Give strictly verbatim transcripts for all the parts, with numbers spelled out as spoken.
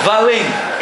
Valendo!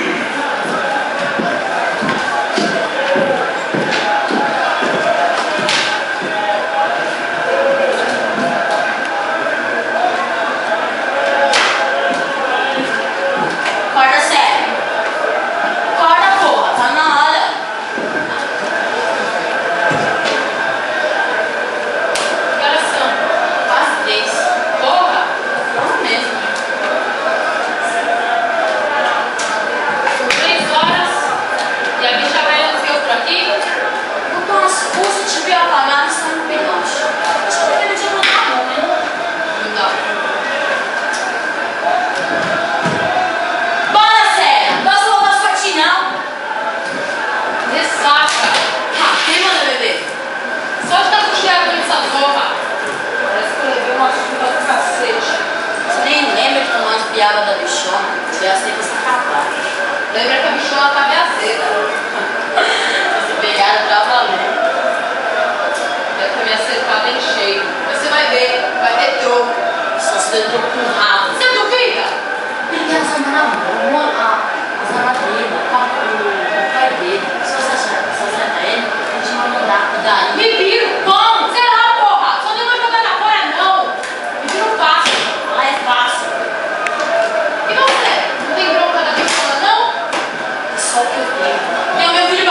Piada da bichona, eu aceito essa capa. Lembra que a bichona tá meio azeda. Essa pegada pra valer. Deve ter me acertado em cheio. Mas você vai ver, vai ter troco. Só se der troco com rabo. Você duvida? Porque ela anda na mão, a Zanadina, o pai dele. Se você acerta ele, a gente vai mandar cuidar. Me viro, como? Sei lá, porra. Só não vai jogar na fora, não. Me viro fácil. Lá é fácil. Só o que eu tenho. Tem o meu filho